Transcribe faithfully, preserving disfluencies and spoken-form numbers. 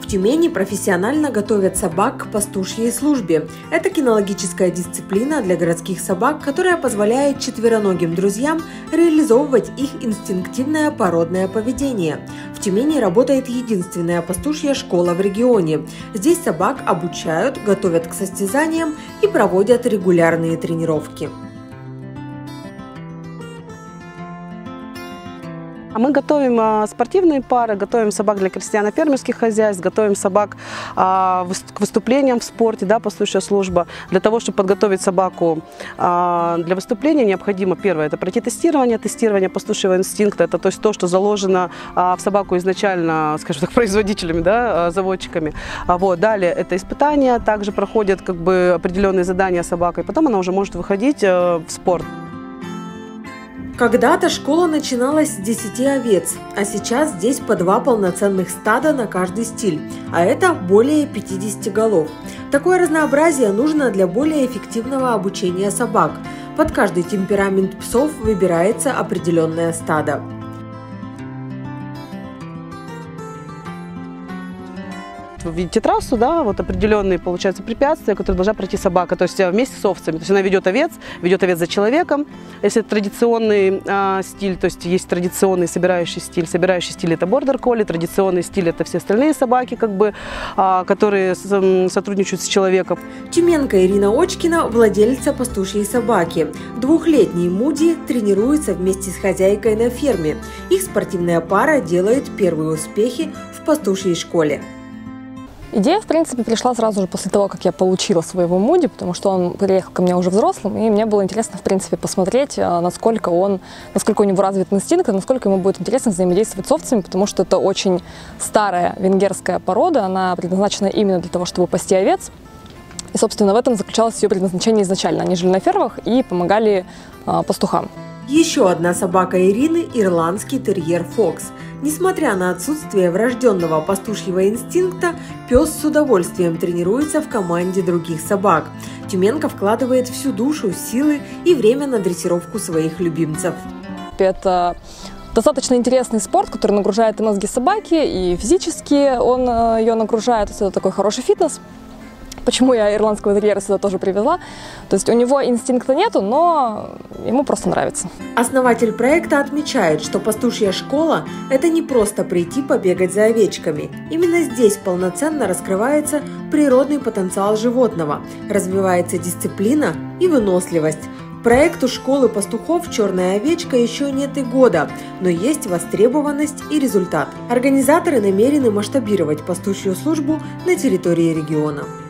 Тюмени профессионально готовят собак к пастушьей службе. Это кинологическая дисциплина для городских собак, которая позволяет четвероногим друзьям реализовывать их инстинктивное породное поведение. В Тюмени работает единственная пастушья школа в регионе. Здесь собак обучают, готовят к состязаниям и проводят регулярные тренировки. Мы готовим спортивные пары, готовим собак для крестьяно-фермерских хозяйств, готовим собак к выступлениям в спорте, да, пастушья служба. Для того, чтобы подготовить собаку для выступления, необходимо, первое, это пройти тестирование, тестирование пастушьего инстинкта, это то есть то, что заложено в собаку изначально, скажем так, производителями, да, заводчиками. Вот. Далее это испытания, также проходят как бы определенные задания с собакой, потом она уже может выходить в спорт. Когда-то школа начиналась с десяти овец, а сейчас здесь по два полноценных стада на каждый стиль, а это более пятидесяти голов. Такое разнообразие нужно для более эффективного обучения собак. Под каждый темперамент псов выбирается определенное стадо. Вы видите трассу, да, вот определенные, получается, препятствия, которые должна пройти собака, то есть вместе с овцами. То есть она ведет овец, ведет овец за человеком. Если это традиционный э, стиль, то есть есть традиционный собирающий стиль. Собирающий стиль – это бордер-колли, традиционный стиль – это все остальные собаки, как бы, э, которые с, сотрудничают с человеком. Тюменка Ирина Очкина – владельца пастушьей собаки. Двухлетний Муди тренируется вместе с хозяйкой на ферме. Их спортивная пара делает первые успехи в пастушьей школе. Идея, в принципе, пришла сразу же после того, как я получила своего Муди, потому что он приехал ко мне уже взрослым, и мне было интересно, в принципе, посмотреть, насколько он, насколько у него развит инстинкт, и насколько ему будет интересно взаимодействовать с овцами, потому что это очень старая венгерская порода, она предназначена именно для того, чтобы пасти овец. И, собственно, в этом заключалось ее предназначение изначально. Они жили на фермах и помогали э, пастухам. Еще одна собака Ирины – ирландский терьер Фокс. Несмотря на отсутствие врожденного пастушьего инстинкта, пес с удовольствием тренируется в команде других собак. Тюменка вкладывает всю душу, силы и время на дрессировку своих любимцев. Это достаточно интересный спорт, который нагружает и мозги собаки, и физически он ее нагружает. Это такой хороший фитнес. Почему я ирландского терьера сюда тоже привезла? То есть у него инстинкта нету, но ему просто нравится. Основатель проекта отмечает, что пастушья школа – это не просто прийти побегать за овечками. Именно здесь полноценно раскрывается природный потенциал животного, развивается дисциплина и выносливость. Проекту школы пастухов «Черная овечка» еще нет и года, но есть востребованность и результат. Организаторы намерены масштабировать пастушью службу на территории региона.